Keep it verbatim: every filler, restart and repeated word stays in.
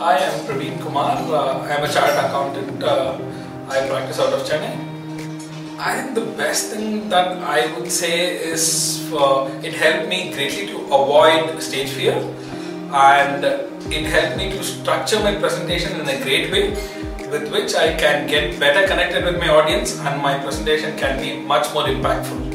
Hi, I'm Praveen Kumar. Uh, I'm a chartered accountant. Uh, I practice out of Chennai. I think the best thing that I would say is uh, it helped me greatly to avoid stage fear, and it helped me to structure my presentation in a great way with which I can get better connected with my audience and my presentation can be much more impactful.